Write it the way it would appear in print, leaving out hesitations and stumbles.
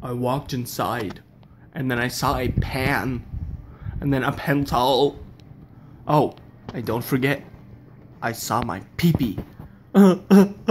I walked inside, and then I saw a pan, and then a pencil. Oh, and don't forget, I saw my pee-pee.